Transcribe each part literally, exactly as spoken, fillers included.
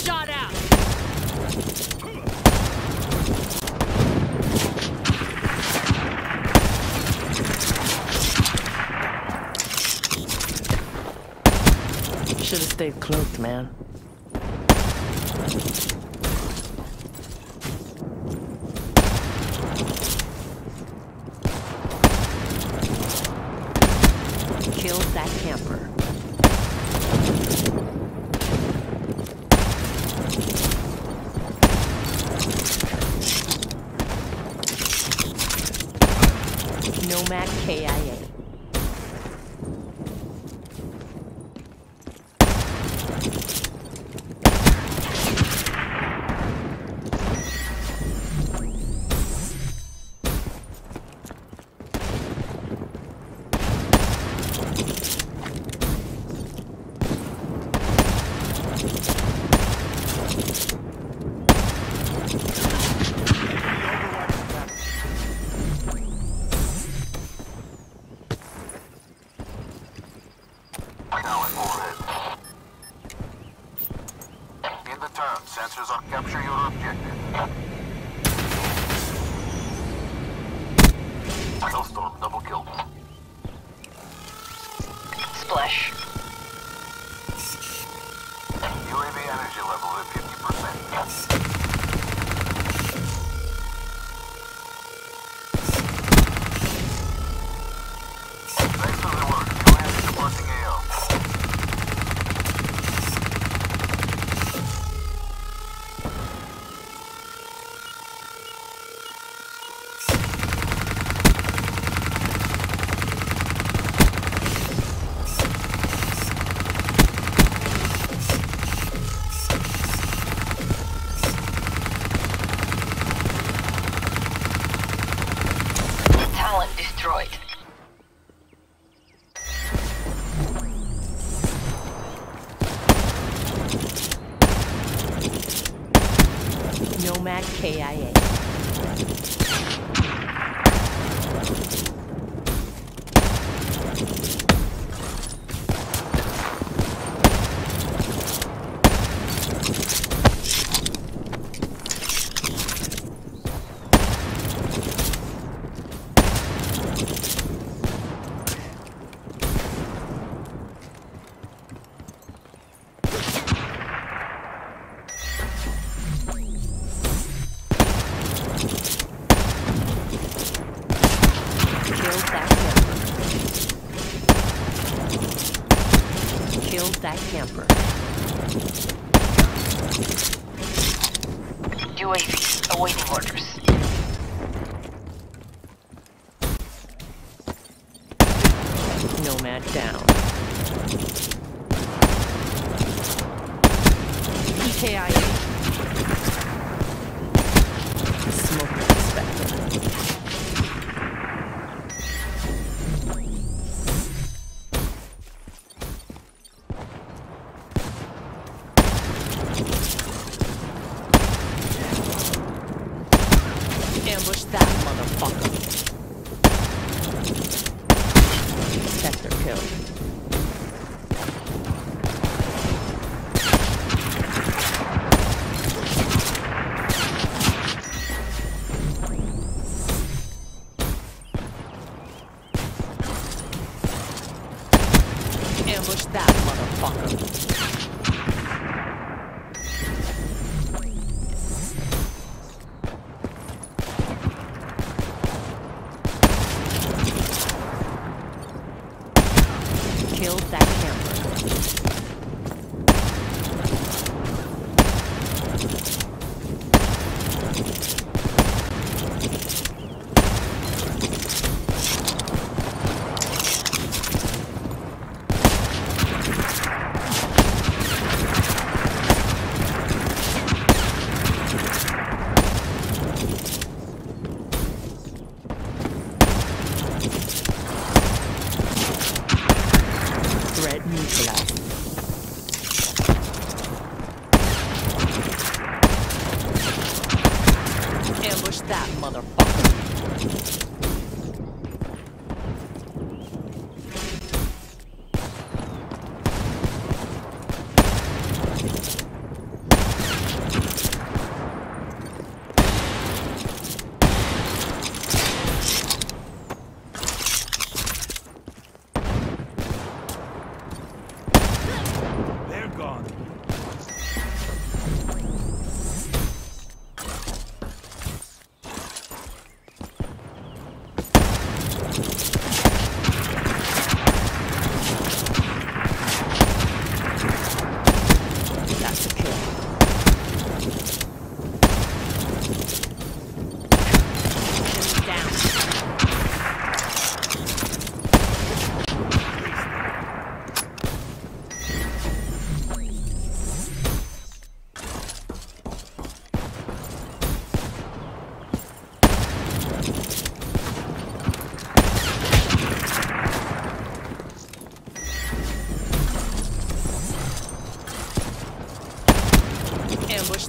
Shot out. Should have stayed cloaked, man. Killed that camper. Nomad K I A. Sensors on capture your objective. Hellstorm double kill. Splash. U A V energy level at fifty percent. Thanks for the work. U A V supporting A O. Destroyed. Nomad K I A. Killed that camper. U A V awaiting orders. Nomad down. P K I A. Smoke inspector. Ambush that motherfucker. Sector killed. Ambush that motherfucker.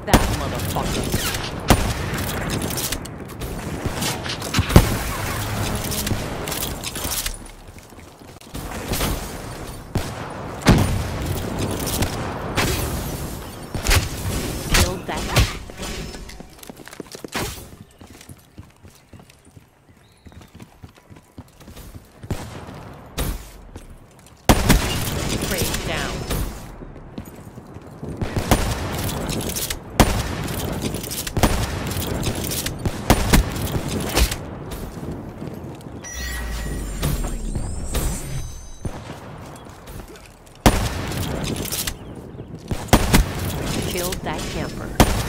that, motherfucker. Killed that. Prey down. Killed that camper.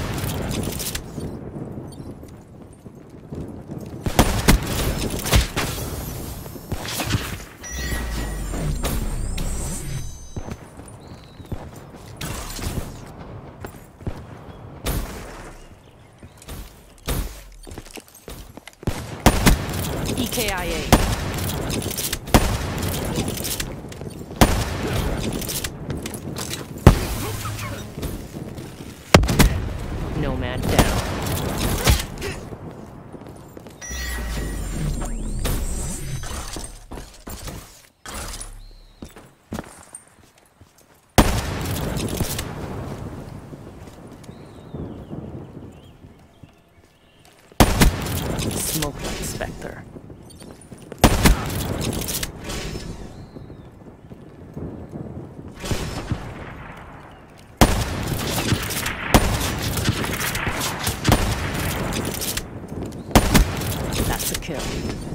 E K I A. Nomad down. Smoke like Spectre. That's a kill.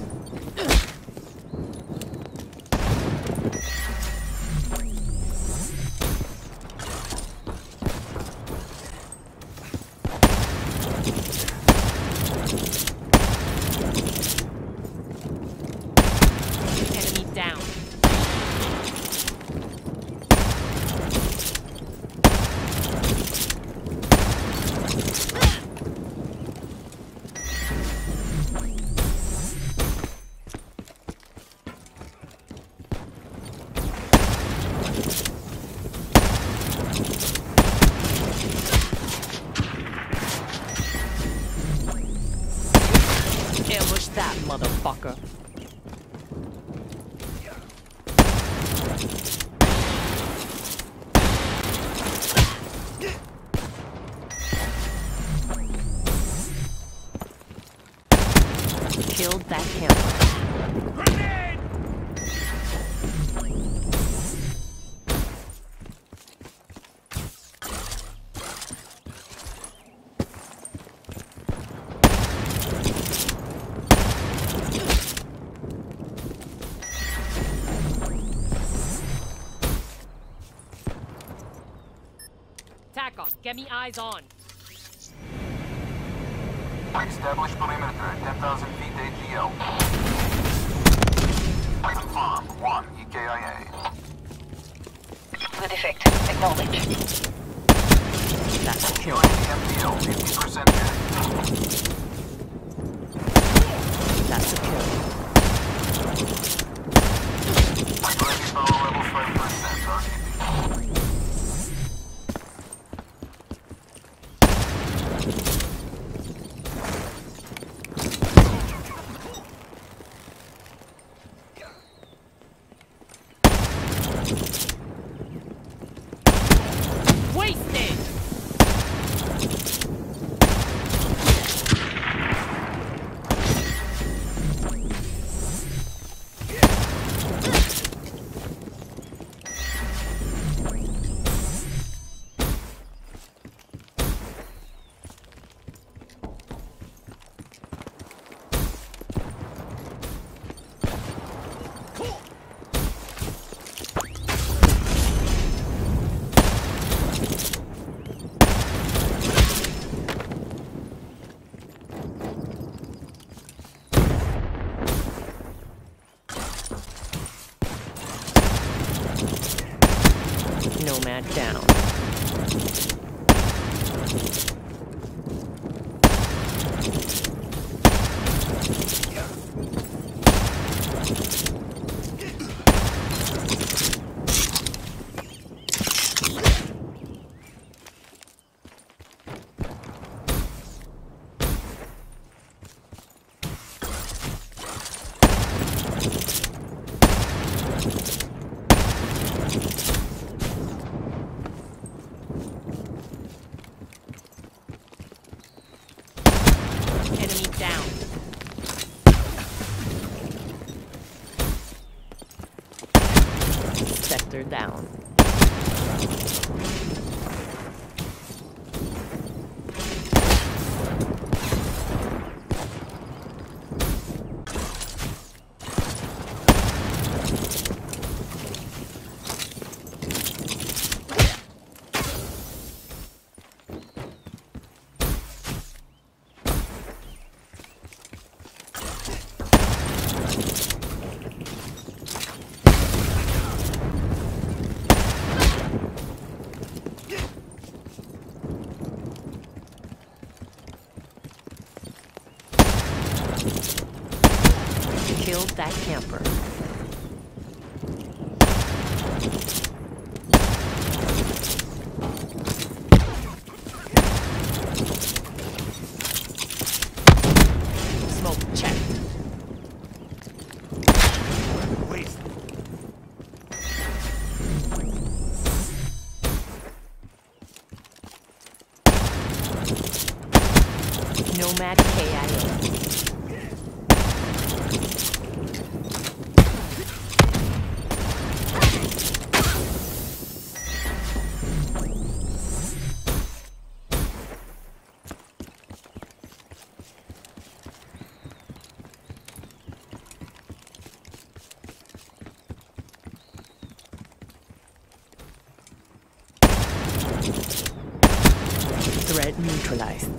Enemy down. Ambush that, motherfucker. Killed that camper. Grenade! Tac on. Get me eyes on. Establish perimeter at ten thousand feet A G L. Confirmed. One E K I A. Good effect. Acknowledge. That's a kill. M P L fifty percent hit. That's a kill. Ready power level five percent R T B. Wasted! Smoke that camper. Smoke checked. Waste. Nomad K I A. Threat neutralized.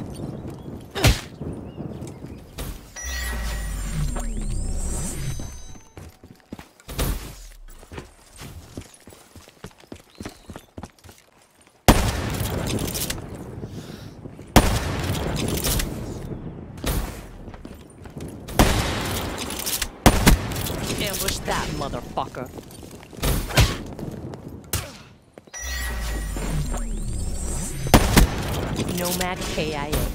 Ambush that motherfucker. Nomad K I A.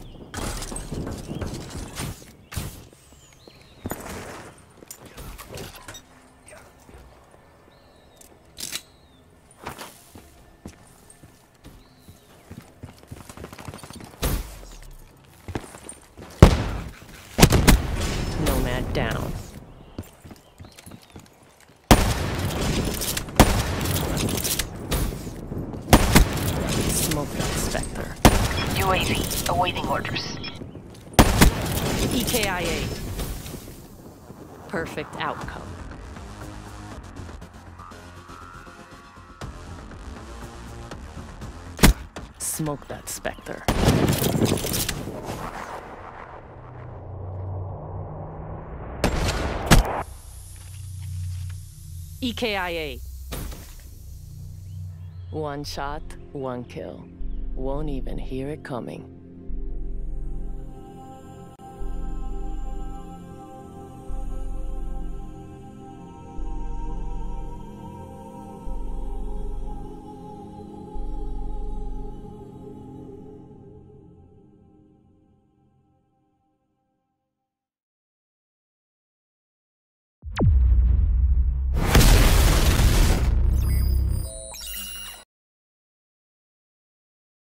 Nomad down. Smoke that Spectre. U A V awaiting orders. E K I A. Perfect outcome. Smoke that Spectre. E K I A. One shot, one kill. Won't even hear it coming.